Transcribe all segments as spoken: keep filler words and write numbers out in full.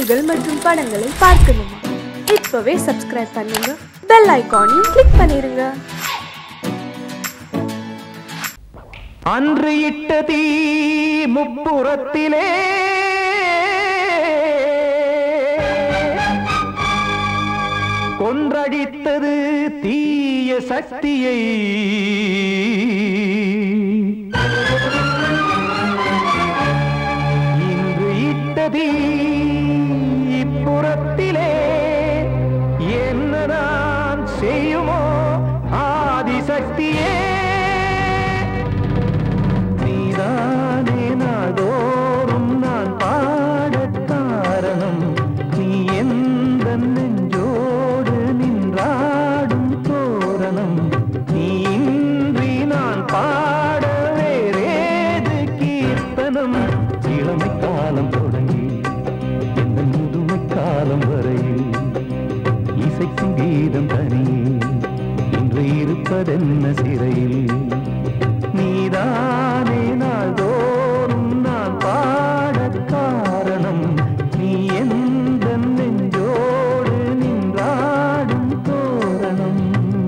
நிகழ்ச்சிகள் மற்றும் படங்களை பார்க்கணுமா? இப்பவே சப்ஸ்கிரைப் பண்ணுங்க, பெல் ஐகானையும் கிளிக் பண்ணிருங்க. அன்று இட்ட தீ முப்புறத்திலே கொன்றடித்தது தீய சக்தியை. இன்று இட்ட தீ இப்புறத்திலே என்னதான் செய்யுமோ ஆதிசக்தியே. நீதானே நாடோறும் நான் பாட காரணம், நீ எந்த நெஞ்சோடு நின்றாடும் தோரணம். நீ இன்றி நான் பாட வேறேது கீர்த்தனம். இளமை காலம் தொடங்கி எந்த முதுமை காலம் வரையில் இசைக்கும் கீதம் தனியே இன்று இருப்பதென்ன சிறையில். நீதானே நாள்தோறும் நான் பாட காரணம், நீ எந்த நெஞ்சோடு நின்றாடும் தோரணம்.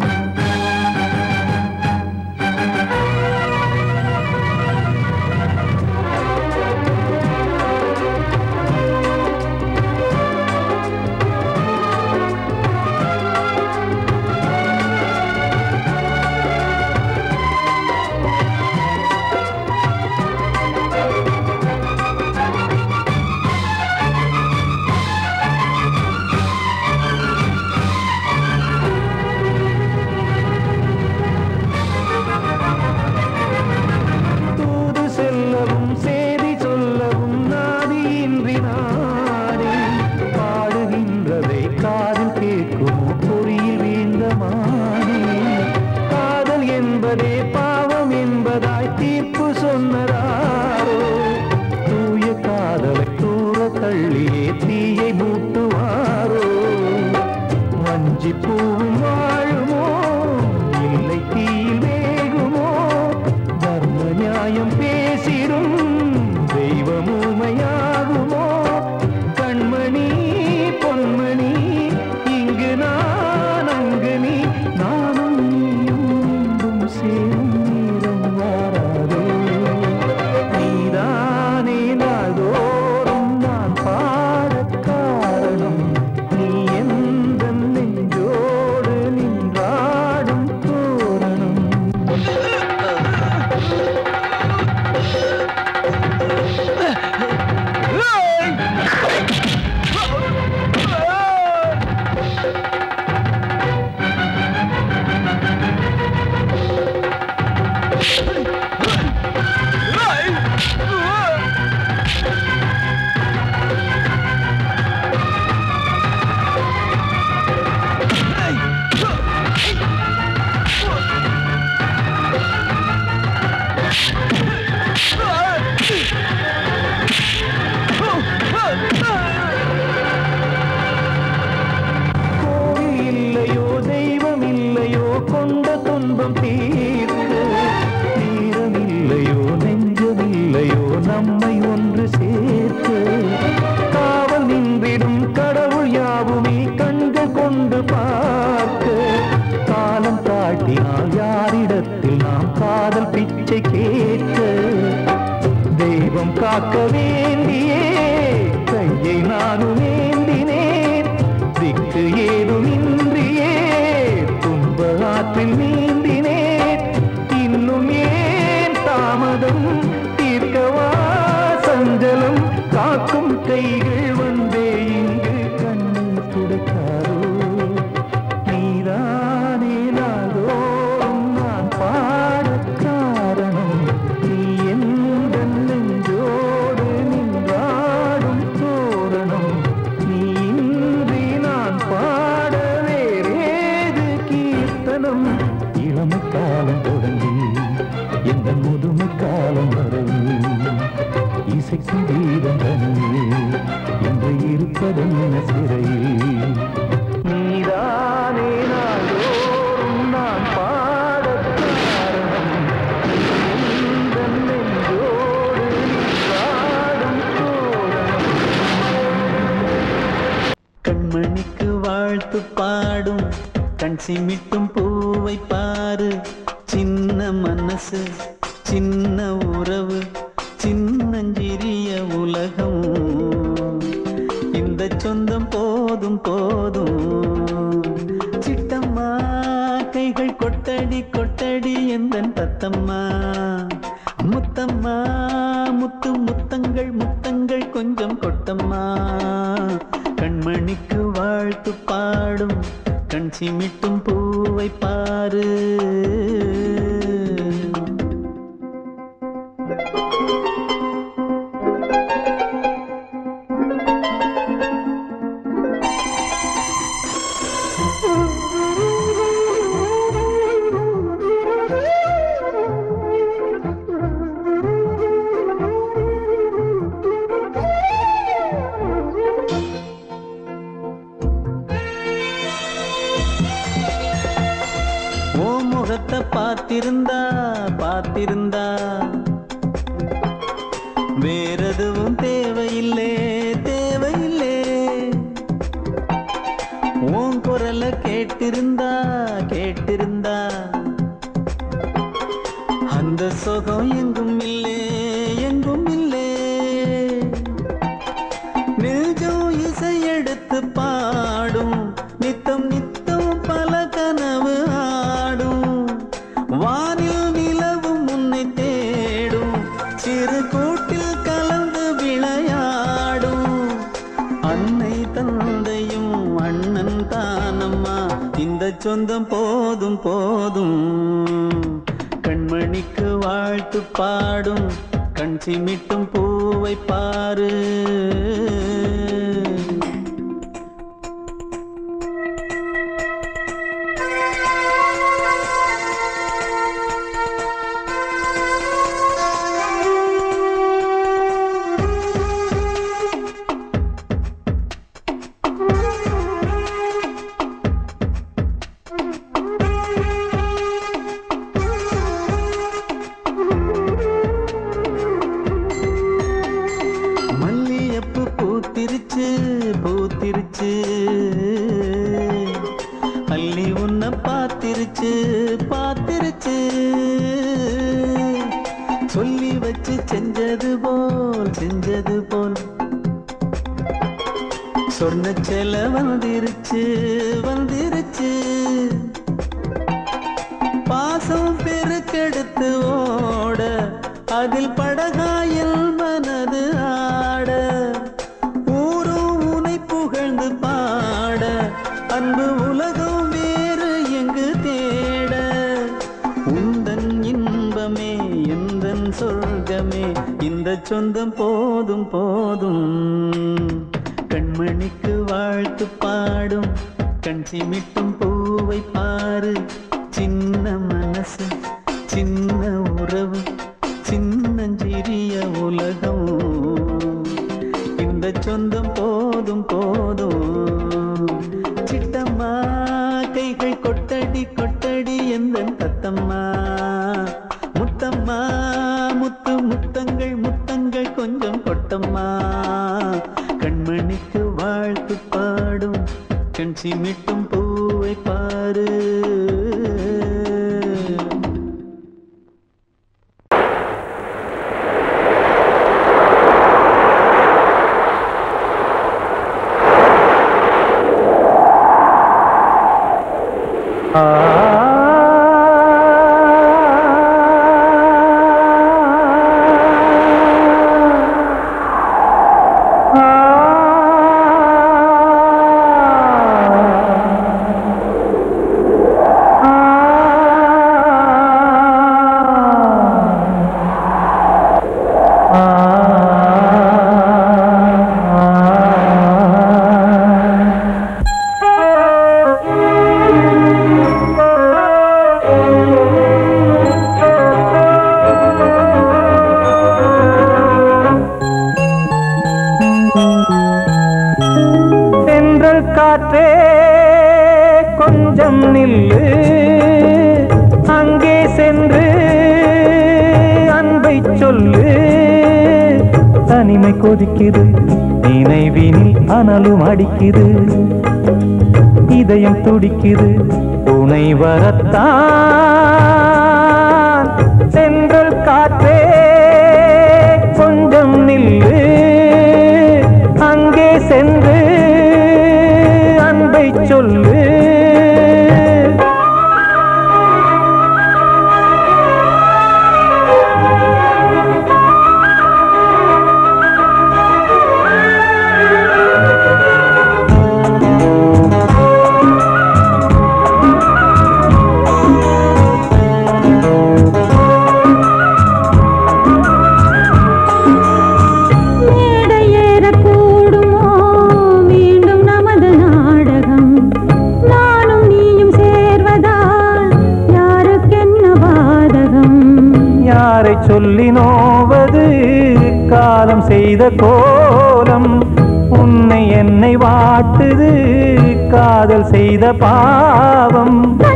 காக்க வேண்டியே கையை நானும் ஏந்தினேன். திக்கு ஏதுமின்றியே துன்ப ஆற்றில் நீந்தினேன். இன்னும் ஏன் தாமதம் தீர்க்கவா சஞ்சலம் காக்கும் கைகள் வந்தே இங்கு கண்ணீர் துடைக்காரோ. நீதானே நாள்தோறும் நான் பாட காரணம், நீ எந்த நெஞ்சோடு நின்றாடும் தோரணம். நீ இன்றி நான் பாட வேறேது கீர்த்தனம். இளமை காலம் தொடங்கி எந்த முதுமை காலம் வரையில் இசைக்கும் கீதம் தனியே என்று இருப்பதென்ன சிறையில். நீதானே நாள்தோறும் நான் பாட காரணம், எந்த நெஞ்சோடு நின்றாடும் தோரணம். வாழ்த்து பாடும் கண் சிமிட்டும் பூவை பாரு. சின்ன மனசு சின்ன உறவு சின்னஞ்சிறிய உலகம். இந்த சொந்தம் போதும் போதும். சிட்டம்மா கைகள் கொட்டடி கொட்டடி எந்தன் தத்தம்மா. முத்தம்மா முத்து முத்தங்கள் முத்தங்கள் கொஞ்சம் கொட்டம்மா. கண்மணிக்கு வாழ்த்து பாடும் கண் சிமிட்டும் பூவை பாரு. பார்த்திருந்தா பார்த்திருந்தா வேறெதுவும் தேவையில்லை தேவையில்லை. உன் குரல கேட்டிருந்தா கேட்டிருந்தா அந்த சுகம் எங்கும் இல்லை எங்கும் இல்லை. நெஞ்சம் இசை எடுத்து பாடும் நித்தம் நித்தம் பல கனவு ஆடும். வானில் நிலவும் உன்னை தேடும் சிறு கூட்டில் கலந்து விளையாடும். அன்னை தந்தையும் அண்ணன் தானம்மா. இந்த சொந்தம் போதும் போதும். கண்மணிக்கு வாழ்த்து பாடும் கண் சிமிட்டும் பூவை பாரு. பூத்திருச்சு பூத்திருச்சு அள்ளி உன்னை பார்த்திருச்சு பார்த்திருச்சு. சொல்லி வச்சு செஞ்சது போல் செஞ்சது போல் சொன்ன செல வந்திருச்சு வந்திருச்சு. பாசம் பெருக்கெடுத்து ஓட அதில் படகாயில் மனது ஆட. ஊரும் உனை புகழ்ந்து பாட அன்பு உலகம் வேறு எங்கு தேட. உந்தன் இன்பமே எந்தன் சொர்க்கமே இந்த சொந்தம் போதும் போதும். கண்மணிக்கு வாழ்த்து பாடும் கண் சிமிட்டும் பூவை பாரு. சின்ன மனசு சின்ன உறவு சின்னஞ்சிறிய உலகம். இந்த சொந்தம் போதும் போதும். சிட்டம்மா கைகள் கொட்டடி கொட்டடி எந்தன் தத்தம்மா. முத்தம்மா முத்து முத்தங்கள் முத்தங்கள் கொஞ்சம் கொட்டம்மா. கண்மணிக்கு வாழ்த்து பாடும் கண் சிமிட்டும் பூவை பாரு. காற்றே கொஞ்சம் நில்லு, அங்கே சென்று அன்பை சொல்லு. தனிமை கொதிக்குது நினைவினில் அனலும் அடிக்குது, இதயம் துடிக்குது துணை வரத்தான். சென்றல் காற்றே கொஞ்சம் நில்லு, அங்கே சென்று அன்பை சொல்லு. சொல்லி நோவது காலம் செய்த கோலம், உன்னை என்னை வாட்டுது காதல் செய்த பாவம்.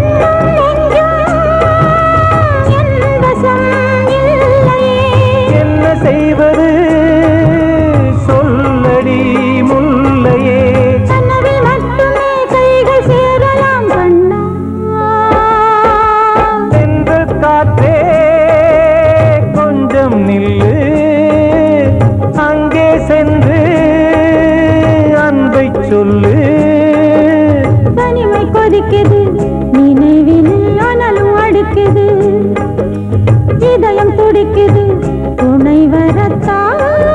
என்ன செய்வது சொல்லடி முல்லையே, சென்றல் காற்றே நில்லு, அங்கே சென்று அன்பை சொல்லு. தனிமை கொதிக்குது, நினைவில் அனலும் அடிக்குது, இதயம் துடிக்குது துணை வரத்தான்.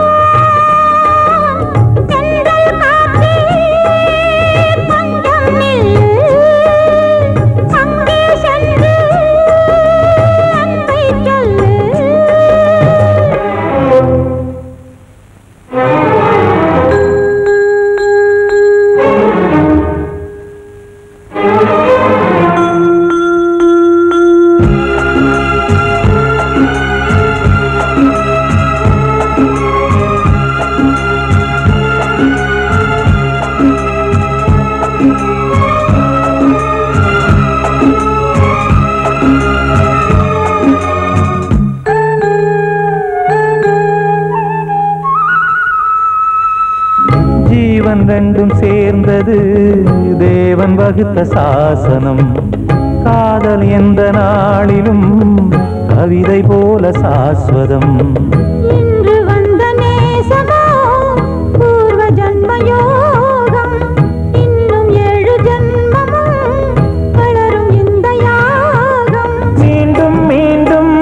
ரெண்டும் சேர்ந்தது தேவன் வகுத்த சாசனம், காதல் எந்த நாளிலும் கவிதை போல சாஸ்வதம். இன்று வந்த நேசமோ பூர்வ ஜன்ம யோகம், இன்னும் ஏழு ஜன்மமும் வளரும் இந்த யாகம். மீண்டும் மீண்டும்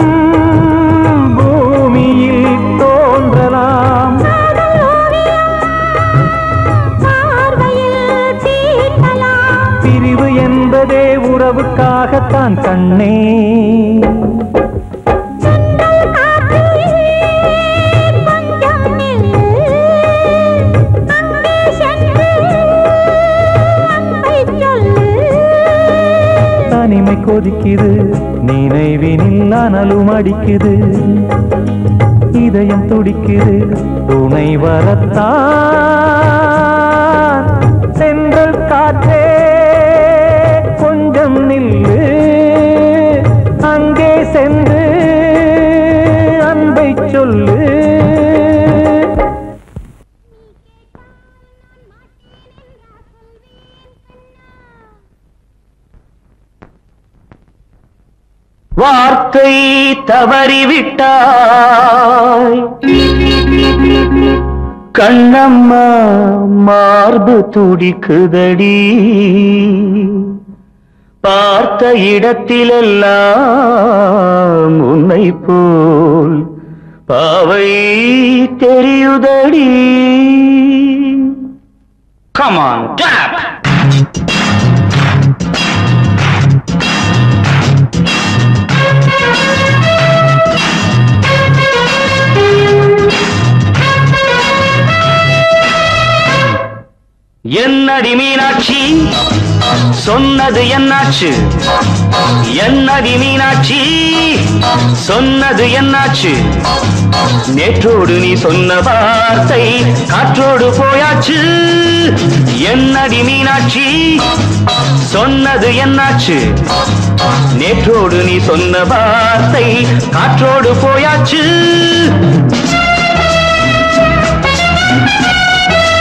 பூமியில் தோன்றலாம், பிரிவு என்பதே உறவுக்காகத்தான் கண்ணே. தனிமை கொதிக்குது, நினைவினில் அனலும் அடிக்குது, இதயம் துடிக்குது துணை வரத்தான். சென்றல் காற்றே கொஞ்சம் நில்லு, அங்கே சென்று அன்பை சொல்லு. வார்த்தை தவறிவிட்டாய் கண்ணம்மா, மார்பு துடிக்குதடி, பார்த்த இடத்திலெல்லாம் உன்னை போல் பாவை தெரியுதடி. Come on, tap! என்னடி மீனாட்சி சொன்னது என்னாச்சு, என்னடி மீனாட்சி சொன்னது என்னாச்சு, நேற்றோடு நீ சொன்ன வார்த்தை காற்றோடு போயாச்சு. என்னடி மீனாட்சி சொன்னது என்னாச்சு, நேற்றோடு நீ சொன்ன வார்த்தை காற்றோடு போயாச்சு.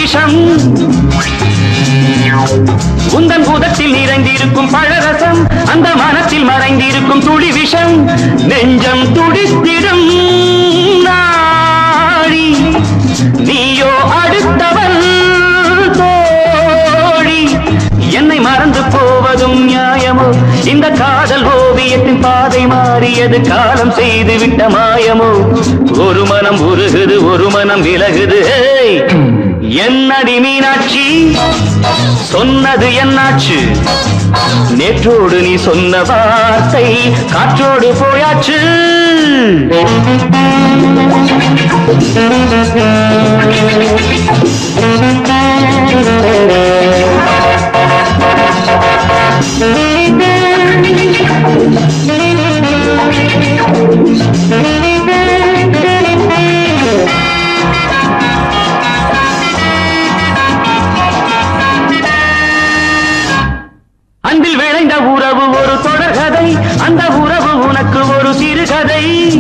விஷம் உந்தன் பூதத்தில் நிறைந்திருக்கும் பழரசம் அந்த மனத்தில் மறைந்திருக்கும் துளி விஷம் நெஞ்சம் துடித்திடும் நாடி நீயோ அடுத்தவன் தோழி என்னை மறந்து போவதும் நியாயமோ இந்த காதல் ஓவியத்தின் பாதை மாறியது காலம் செய்து விட்ட மாயமோ ஒரு மனம் உருகுது ஒரு மனம் விலகுது என்னடி மீனாட்சி சொன்னது என்னாச்சு நேற்றோடு நீ சொன்ன வார்த்தை காற்றோடு போயாச்சு அன்பில் விளைந்த உறவு ஒரு தொடர்கதை அந்த உறவு உனக்கு ஒரு சிறுகதை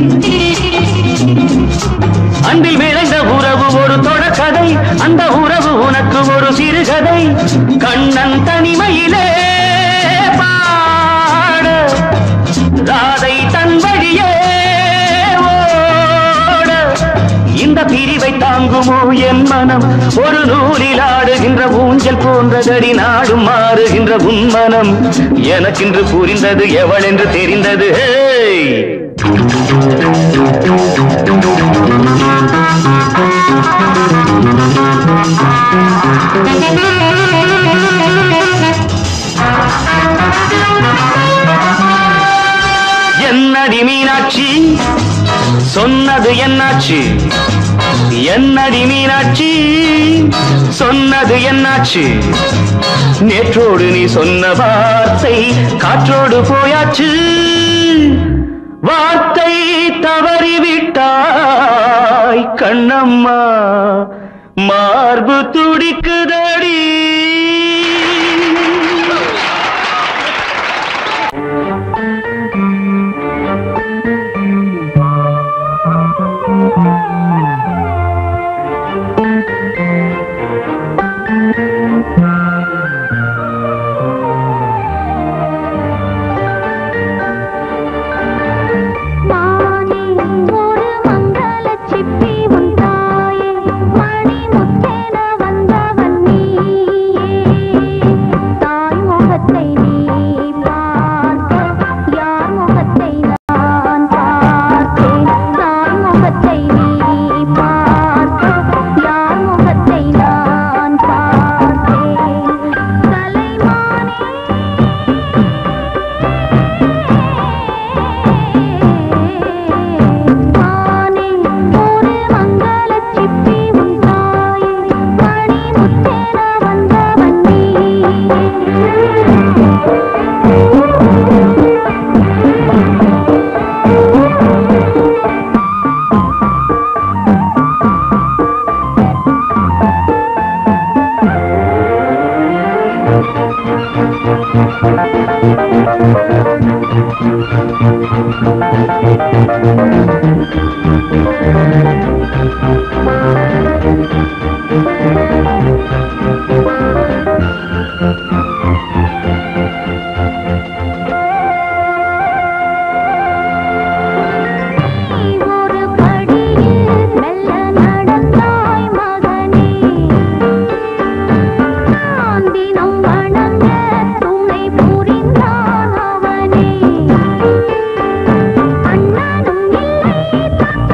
அன்பில் விளைந்த உறவு ஒரு தொடர்கதை அந்த உறவு உனக்கு ஒரு சிறுகதை கண்ணன் தனிமையிலே பாட ராதை தன் வழியே ஓட இந்த பிரிவை தாங்குமோ என் மனம் ஒரு நூலில் ஆடுகின்ற ஊஞ்சல் போன்றதடி நாடும் மாறுகின்ற உன்மனம் எனக்கென்று புரிந்தது எவள் என்று தெரிந்தது என்னடி மீனாட்சி சொன்னது என்னாச்சு என்னடி மீனாட்சி சொன்னது என்னாச்சு நேற்றோடு நீ சொன்ன வார்த்தை காற்றோடு போயாச்சு வார்த்தை தவறிவிட்டாய் கண்ணம்மா மார்பு துடிக்குதடி அண்ணனும் இல்லை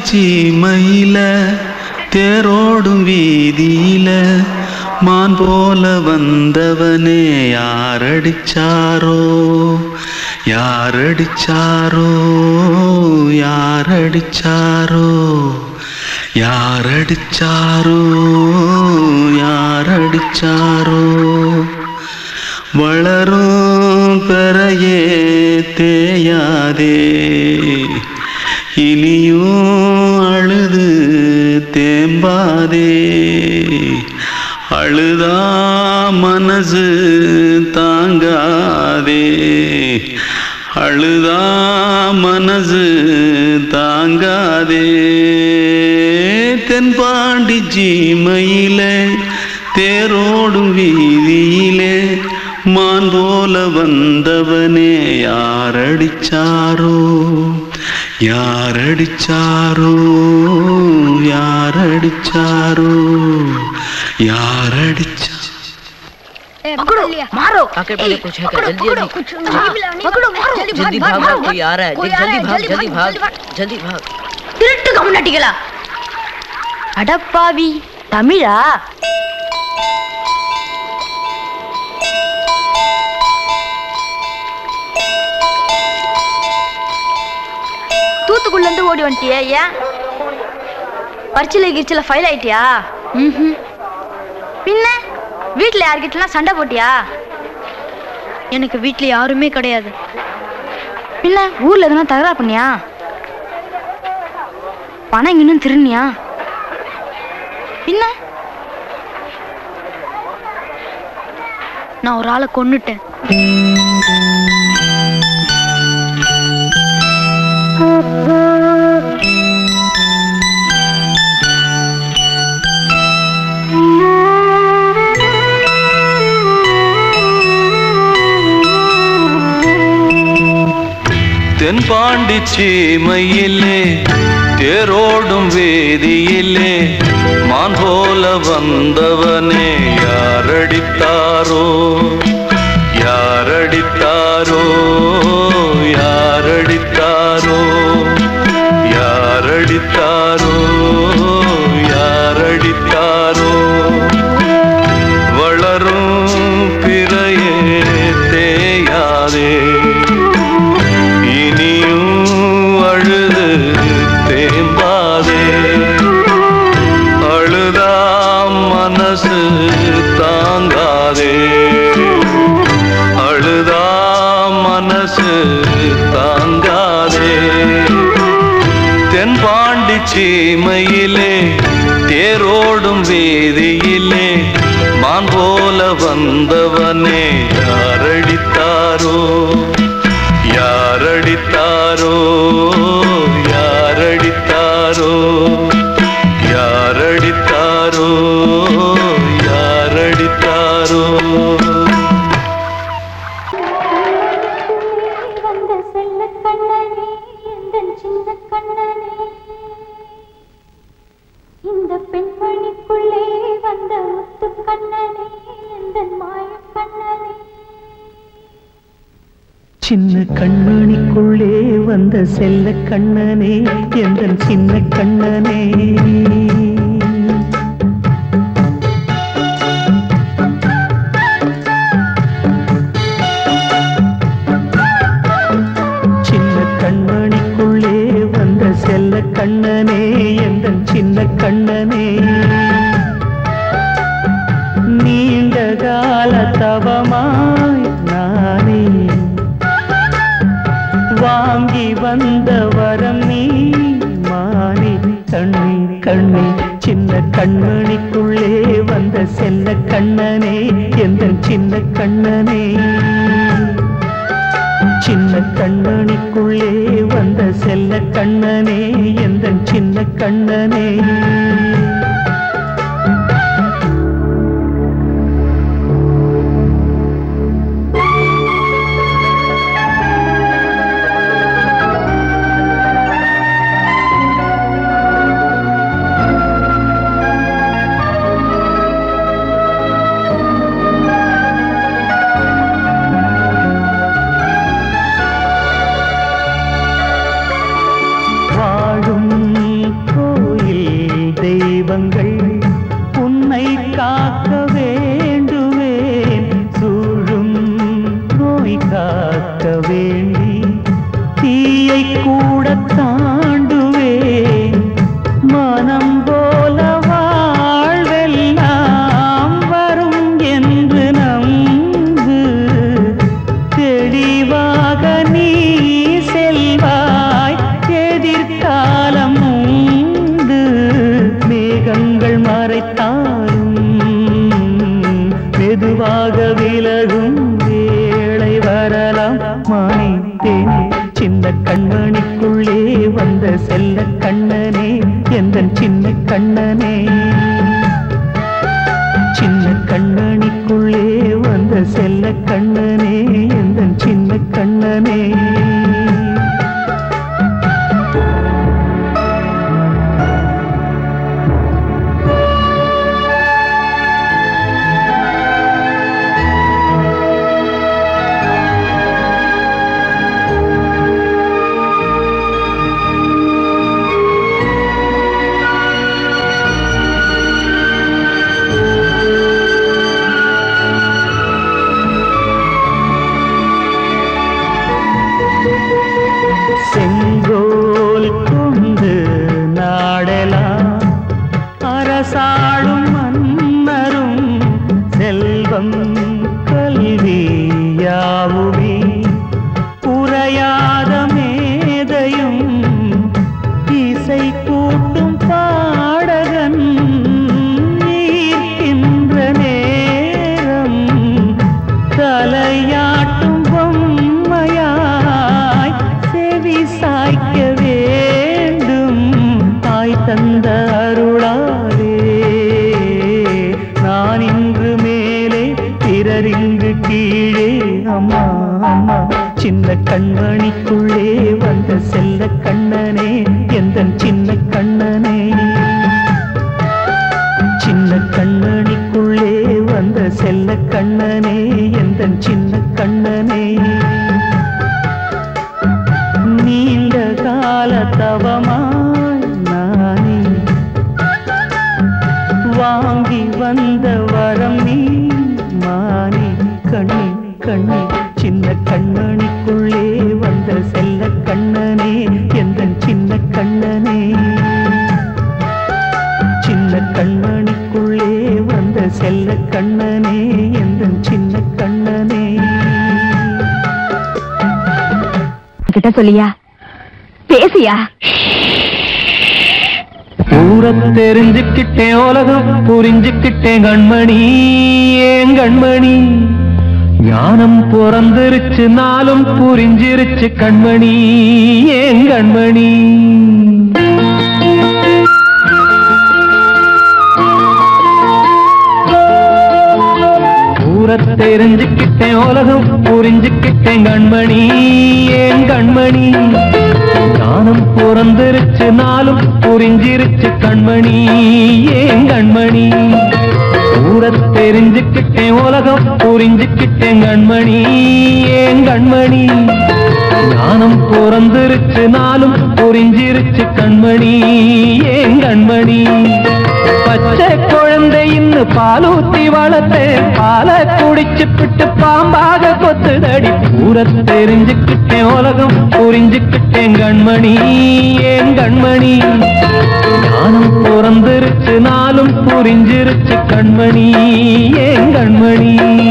சீமையில தேரோடும் வீதியில மான் போல வந்தவனே யாரடிச்சாரோ யாரடிச்சாரோ யாரடிச்சாரோ யாரடிச்சாரோ யாரடிச்சாரோ வளரும் பெறையே தேயாதே இனியும் அழுது தேம்பாதே அழுதா மனசு தாங்காதே அழுதா மனசு தாங்காதே தென்பாண்டி சீமையிலே தேரோடும் வீதியிலே மான் போல வந்தவனே யாரடிச்சாரோ யாரடிச்சாரோ யாரடிச்சாரோ யாரடிச்சா पकड़ो मारो आके पहले कुछ है क्या जल्दी जल्दी कुछ पकड़ो मारो जल्दी भाग भाग कोई आ रहा है जल्दी भाग जल्दी भाग जल्दी भाग திருட்டு கம்முனட்டிகளா அடப்பாவி தமிழா தூத்துக்குள்ள இருந்து ஓடி வந்துட்டியா ஏன் பரிச்சையில கிரிச்சில ஃபைல் ஆயிட்டியா ம் பின்ன வீட்டில் யார்கிட்டலாம் சண்டை போட்டியா எனக்கு வீட்டில் யாருமே கிடையாது பின்ன ஊரில் எதுனா தகராறு பண்ணியா பணம் இன்னும் திருநியா பின்ன நான் ஒரு ஆளை கொன்னுட்டேன் தென்பாண்டி சீமையிலே தேரோடும் வேதியிலே மான் போல வந்தவனே யாரடித்தாரோ யாரடித்தாரோ யாரடித்தாரோ யாரடித்தாரோ யாரடித்தாரோ வளரும் பிறையே தேயாதே அழுது தேம்பாதே அழுதா மனசு தாங்காதே அழுதா மனசு தாங்காதே தென்பாண்டி சீமையிலே தேரோடும் வீதியிலே மான் போல வந்தவனே யாரடித்தாரோ யாரடித்தாரோ யாரடித்தாரோ யாரடித்தாரோ யாரடித்தாரோ வந்த செல்ல கண்ணனே எந்தன் சின்ன கண்ணனே இந்த பெண்மணிக்குள்ளே வந்த முத்து கண்ணனே எந்தன் மாய கண்ணனே சின்ன கண்மணிக்குள்ளே வந்த செல்ல கண்ணனே எந்தன் சின்ன கண்ணனே சின்ன கண்மணிக்குள்ளே வந்த செல்ல கண்ணனே எந்தன் சின்ன கண்ணனே நீண்ட கால தவமாய் நானே வாங்கி வந்த வரம் நீ மானே கண்ணே கண்ணே சின்ன கண்மணிக்குள்ளே வந்த செல்ல கண்ணனே எந்தன் சின்ன கண்ணனே சின்ன கண்மணிக்குள்ளே வந்த செல்ல கண்ணனே எந்தன் சின்ன கண்ணனே மெதுவாக விலகும் வேளை வரலாம் மானே தேனே சின்ன கண்மணிக்குள்ளே வந்த செல்ல கண்ணனே எந்தன் சின்ன கண்ணனே சின்ன கண்ணனிக்குள்ளே வந்த செல்ல கண்ணனே எந்தன் சின்ன கண்ணனே செங்கோல் கொண்டு நாடலாம் அரசாளும் மன்னரும் செல்வம் கல்வி யாவுமே உரையாத மேதையும் இசை கூட்டும் பாடகன் ஈர்க்கின்ற நேரம் தலையாட்டும் பொம்மையாய் செவி சாய்க்க வேண்டும் தாய் தந்த அருளாலே நான் இன்று மேலே பிறரிங்கு கீழே அம்மா அம்மா சின்ன கண்மணிக்குள்ளே வந்த செல்ல கண்ணனே எந்தன் சின்ன கண்ணனே சின்ன கண்ணனிக்குள்ளே வந்த செல்ல கண்ணனே எந்தன் சின்ன கண்ணனே நீண்ட கால தவமாய் நானே வாங்கி வந்த வரம் நீ மானே கண்ணே கண்ணே சின்ன கண்ணனிக்குள்ளே வந்த செல்ல கண்ணனே எந்தன் சின்ன கண்ணனே சின்ன கண்ணனிக்குள்ளே வந்த செல்ல கண்ணனே எந்தன் சின்ன கண்ணனே கிட்ட சொல்லியா பேசியா ஊரை தெரிஞ்சுக்கிட்டேன் உலகம் புரிஞ்சுக்கிட்டேன் கண்மணி ஏன் கண்மணி ஞானம் பிறந்திருச்சு நாளும் புரிஞ்சிருச்சு கண்மணி ஏன் கண்மணி ஊரை தெரிஞ்சுக்கிட்டேன் உலகம் புரிஞ்சுக்கிட்டேன் கண்மணி ஏன் கண்மணி ஞானம் பிறந்திருச்சு நாளும் புரிஞ்சிருச்சு கண்மணி ஏன் கண்மணி ஊரை தெரிஞ்சுக்கிட்டேன் உலகம் புரிஞ்சுக்கிட்டேன் கண்மணி ஏன் கண்மணி ஞானம் பிறந்திருச்சு நாளும் புரிஞ்சிருச்சு கண்மணி ஏன் கண்மணி பச்சை குழந்தை இன்னும் பாலூத்தி வளர்த்தேன் பாலை குடிச்சு பிட்டு பாம்பாக கொத்துதடி ஊரை தெரிஞ்சுக்கிட்டேன் உலகம் புரிஞ்சுக்கிட்டேன் கண்மணி ஏன் கண்மணி ஞானம் பிறந்திருச்சு நாளும் புரிஞ்சிருச்சு கண்மணி ஏன் கண்மணி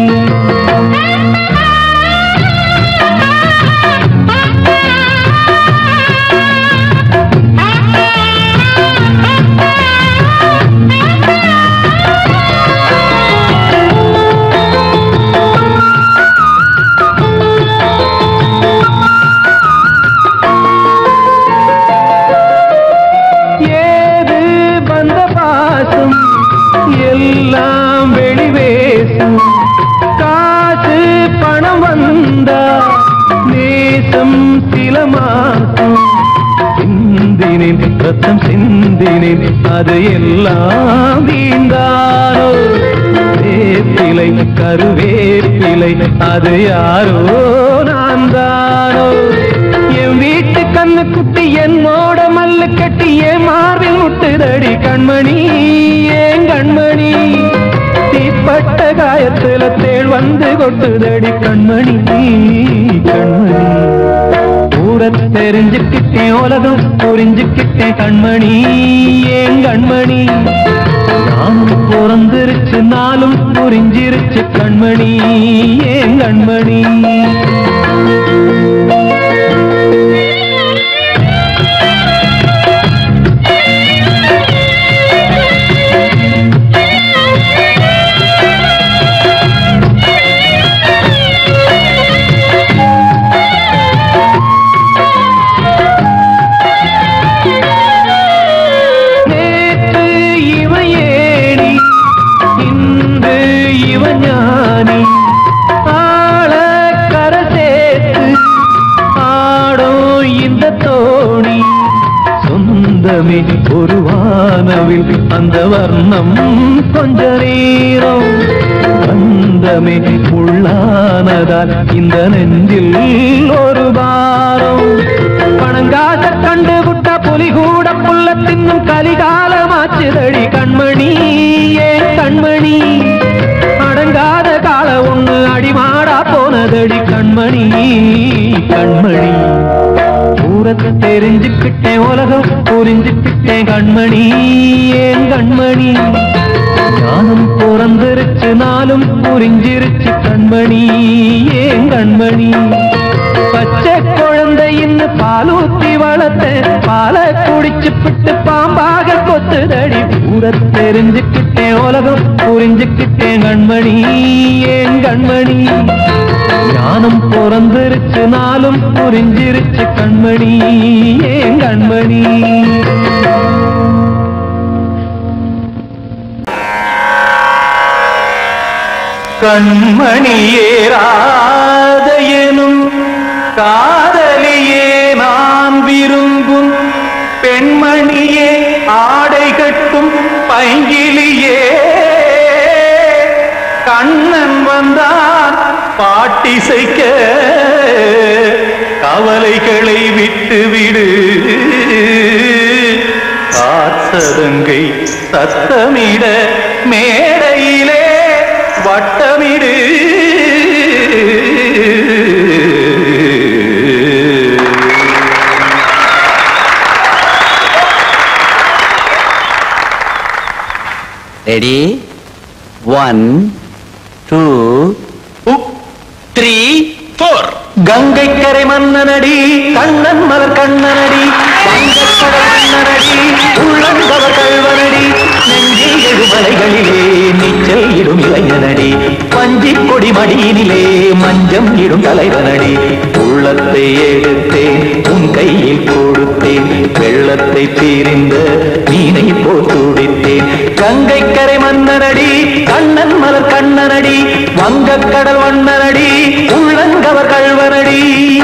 எல்லாம் வெளிவேசும் காசு பணம் வந்தா நேசம் சில மாசம் சிந்தினேன் ரத்தம் சிந்தினேன் அது எல்லாம் வீந்தாரோ வேப்பிலை கருவேப்பிலை அது யாரோ நான் தானோ என் வீட்டு கண்ணு குட்டி என் மோட மல்லு கட்டி என் மார்பில் முட்டுதடி கண்மணி ஏன் கண்மணி தீப்பட்ட காயத்துல தேள் வந்து கொட்டுதடி கண்மணி கண்மணி ஊரை தெரிஞ்சுக்கிட்டேன் உலகம் புரிஞ்சுக்கிட்டேன் கண்மணி ஏன் கண்மணி நானும் பிறந்திருச்சு நாளும் புரிஞ்சிருச்சு கண்மணி ஏன் கண்மணி வர்ணம் கொஞ்ச நேரம் பந்தமே உள்ளானதால் இந்த நெஞ்சில் ஒரு பாரம் பணங்காச கண்டு விட்ட புலி கூட புல்ல தின்னும் கலிகாலமாச்சுதடி கண்மணி ஏன் கண்மணி அடங்காத கால ஒண்ணு அடிமாடா போனதடி கண்மணி கண்மணி ஊரத்தை தெரிஞ்சுக்கிட்டேன் உலகம் புரிஞ்சுக்கிட்டேன் கண்மணி ஏன் கண்மணி ஞானம் பிறந்திருச்சு நாளும் புரிஞ்சிருச்சு கண்மணி ஏன் கண்மணி பச்சை குழந்தை இன்னும் பாலூத்தி வளர்த்த பால குடிச்சு பிட்டு பாம்பாக கொத்துதடி ஊரை தெரிஞ்சுக்கிட்டேன் உலகம் புரிஞ்சுக்கிட்டேன் கண்மணி ஏன் கண்மணி ஞானம் பிறந்திருச்சு நாளும் புரிஞ்சிருச்சு கண்மணி ஏன் கண்மணி கண்மணியே ராதையனும் காதலியே நான் விரும்பும் பெண்மணியே ஆடை கட்டும் பைங்கிலியே கண்ணன் வந்தான் பாட்டிசைக்க கவலைகளை விட்டுவிடு காசதங்கை சத்தமிட மேடையிலே வட்டமிடு ready one two three four Ganga கரை மன்னனடி கண்ணன் மலர் கண்ணனடி வங்கக்கடல் மன்னனடி உள்ளங்கவர் கல்வனடி நெஞ்சில் எழுமலைகளிலே நீச்சல் இடும் இளைஞனடி பஞ்சி கொடி மடியினிலே மஞ்சம் இடும் தலைவனடி உள்ளத்தை எடுத்தேன் உன் கையில் கொடுத்தேன் வெள்ளத்தை தீரிந்த மீனை போல் துடித்தேன் கங்கை கரை மன்னனடி கண்ணன் மலர் கண்ணனடி வங்கக்கடல் வண்ணனடி உள்ளங்கவர் கல்வனடி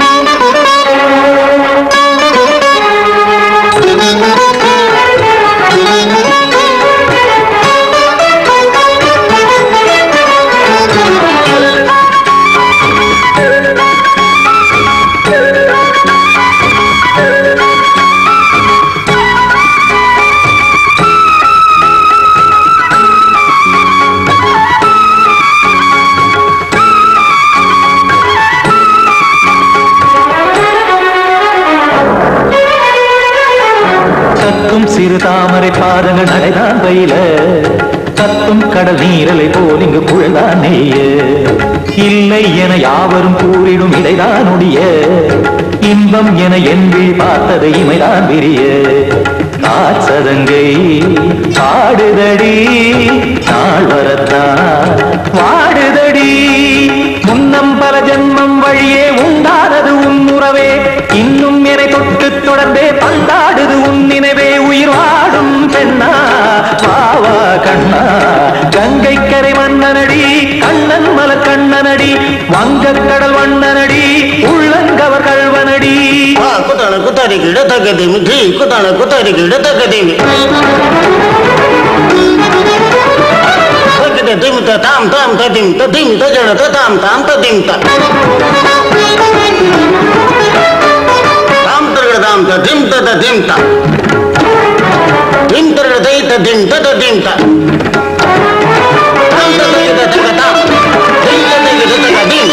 சிறு தாமரை பாதங்கள் நடைதான் பயில கத்தும் கடல் நீரலை போல் இங்கு புழதான் நெய்ய இல்லை என யாவரும் கூறிடும் இடைதான் ஒடிய இன்பம் என என்பி பார்த்தது இமைதான் விரிய காசதங்கை பாடுதடி நாள் வரத்தான் வாடுதடி முன்னம் பல ஜன்மம் வழியே உண்டானது உன் உறவே இன்னும் என்னை தொட்டு தொடர்ந்தே பந்தாடுது உன் நினைவே உயிர் வாடும் பெண்ணா வாவா கண்ணா கங்கை கரை மன்னனடி கண்ணன் மலர் கண்ணனடி வங்கக்கடல் வண்ணனடி உள்ளங்கவர் கல்வனடி குத்தான குத்தாரி கிட தகதிமி தி குத்தான குத்தாரி கிட தகதிமி தகத திம் த தாம் தாம் ததிம் ததிம் தஜட த தாம் தாம் ததிம் த தாம் தரட தாம் ததிம் த ததிம் த திம் தரட தை ததிம் த ததிம் த தாம் தரட த தக தாம் திம் த தக த ததிம்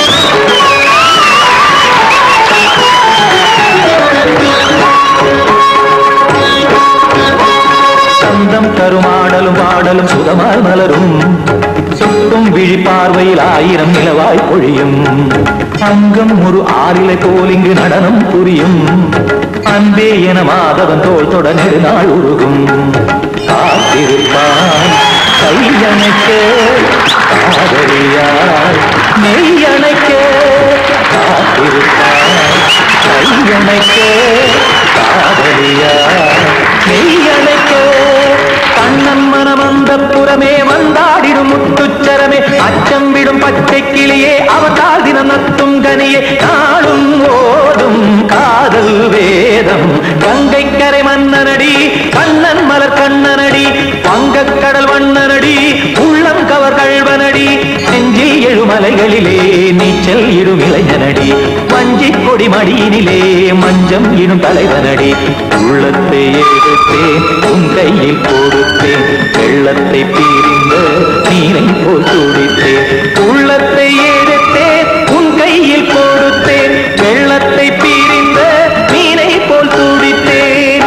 சந்தம் கருமாடலும் பாடலும் சுகமாய் மலரும் சுட்டும் விழி பார்வையில் ஆயிரம் நிலவாய் பொழியும் அங்கம் ஒரு ஆறிலை போல் இங்கு நடனம் புரியும் அன்பே என மாதவன் தோல் தொட நெடுநாள் உருகும் காத்திருப்பான் கையணைக்க காதலியார் மெய்யணைக்க காத்திருப்பான் கையணைக்க காதலியார் மெய்யணைக்க கண்ணன் மனமந்த புறமே வந்தாடிடும் முத்துச்சரமே அச்சம் விடும் பச்சை கிளியே அவதால் தினம் நத்தும் கனியே நாளும் ஓடும் காதல் வேதம் கங்கை கரை மன்னனடி கண்ணன் மலர் கண்ணனடி வங்க வங்கக்கடல் வண்ணனடி உள்ளம் கவர் கழ்வனடி நெஞ்சில் எழுமலைகளிலே நீச்சல் இடும் இளைஞனடி வஞ்சி கொடி மடியினிலே மஞ்சம் இடும் தலைவனடி உள்ளத்தை எடுத்தேன் உன் கையில் கொடுத்தேன் வெள்ளத்தை பீரிந்த நீரை போல் துடித்தேன் உள்ளத்தை எடுத்தேன் உன் கையில் கொடுத்தேன் வெள்ளத்தை பீரிந்த நீரை போல் துடித்தேன்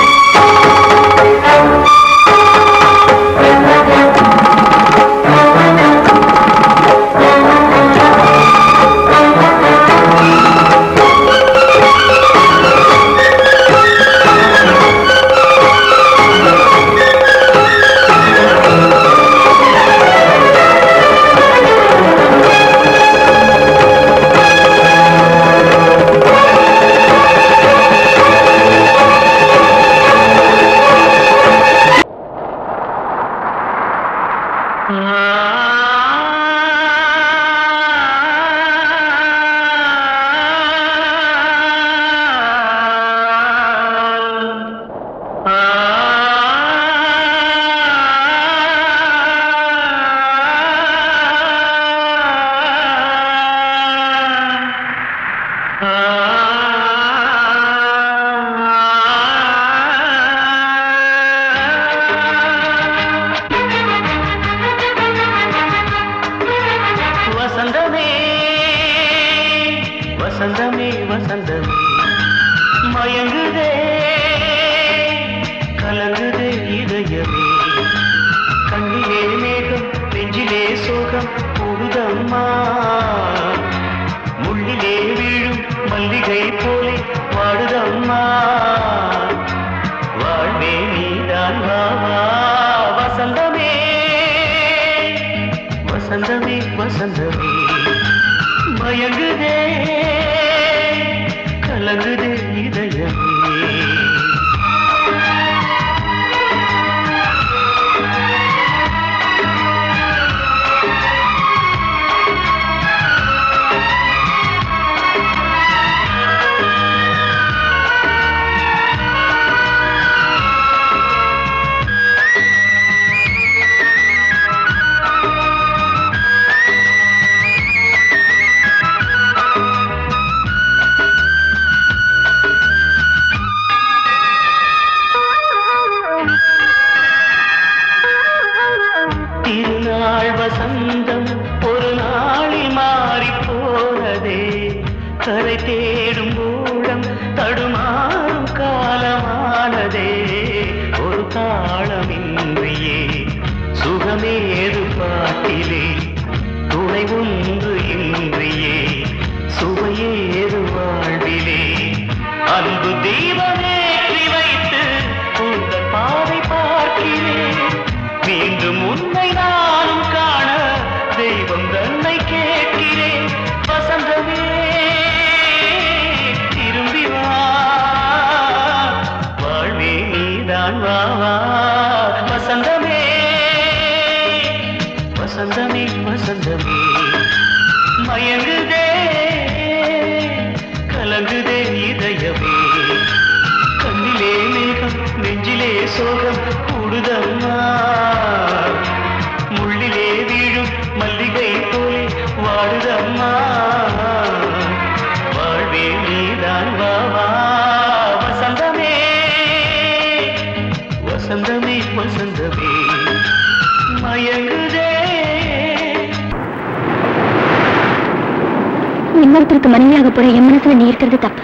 இன்னொருத்தருக்கு மனைவியாக போற என் மனசுல நீ இருக்கிறது தப்பு.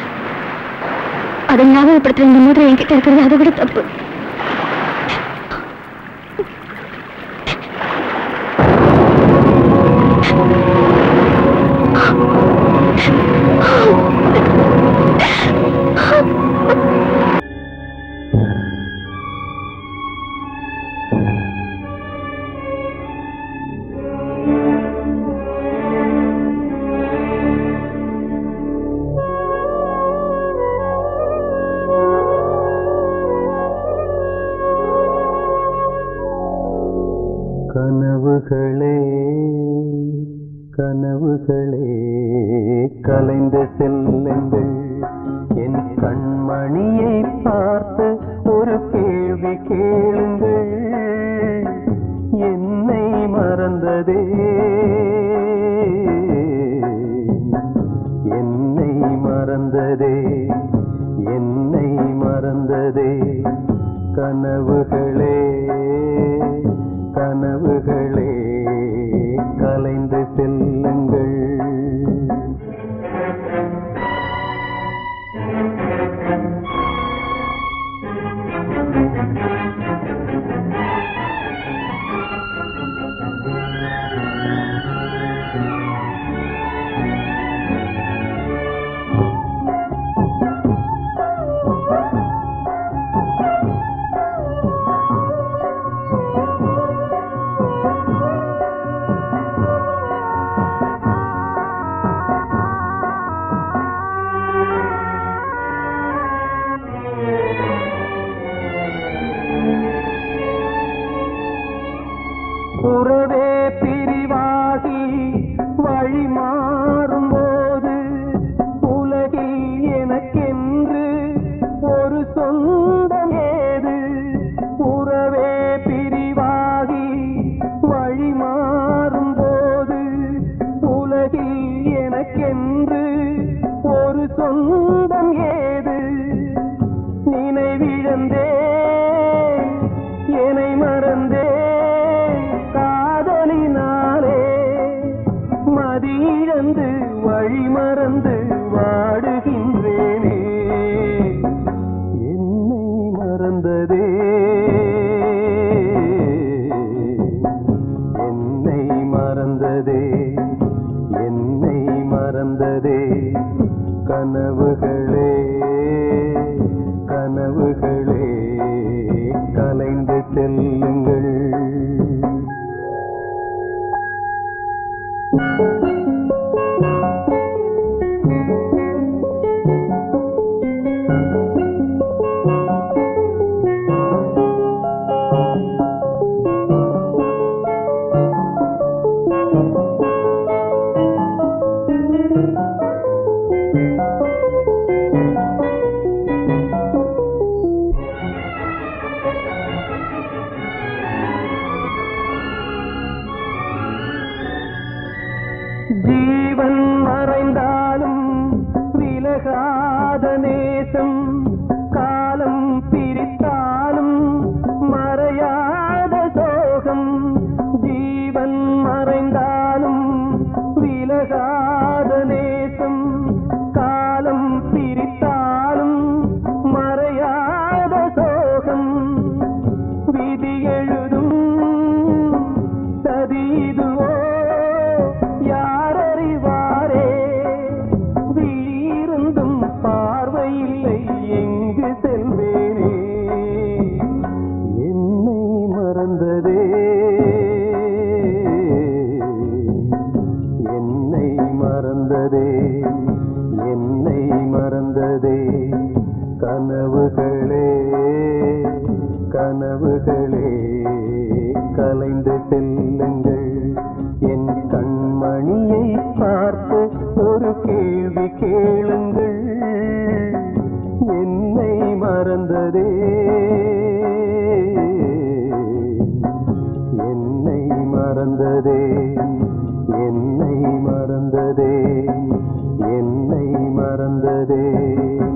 அதை ஞாபகப்படுத்துற இந்த மூதிரை என்கிட்ட இருக்கிறது அதை விட தப்பு. கனவுகளே கனவுகளே கலைந்த செல்லுங்கள் என் கண்மணியை பார்த்து ஒரு கேள்வி கேளுங்கள், என்னை மறந்ததே, என்னை மறந்ததே, என்னை மறந்ததே. கனவுகளே கனவுகளே கலைந்து செல்லுங்கள். உறவே பிரிவாகி வழி மாறும்போது உலகில் எனக்கென்று ஒரு சொந்தம் ஏது? உறவே பிரிவாகி வழி மாறும்போது உலகில் எனக்கென்று ஒரு சொந்தம் ஏது? நினைவிழந்தே என்னை மறந்தே காதலினாலே மதியிழந்து வழி மறந்து வாடுகின்றேனே. என்னை மறந்ததே, என்னை மறந்ததே, என்னை மறந்ததே. கனவுகளே கனவுகளே கலைந்து செல்லுங்கள். ஜீவன் மறைந்தாலும் விலகாத நேசம், காலம் பிரித்தாலும் மறையாத சோகம். ஜீவன் மறைந்தாலும் விலகாத நேசம், காலம் பிரித்தாலும் மறையாத சோகம். விதி எழுதும் சதிதுவோ யாரறிவாரே? வீருந்தும் பார்வையில்லை எங்கு செல்வேனே. என்னை மறந்ததே, என்னை மறந்ததே, என்னை மறந்ததே. கனவுகளே கனவுகளே கலைந்து செல்லுங்கள். என் கண்மணியை பார்த்து ஒரு கேள்வி கேளுங்கள், என்னை மறந்ததே, என்னை மறந்ததே, என்னை மறந்ததே, என்னை மறந்ததே.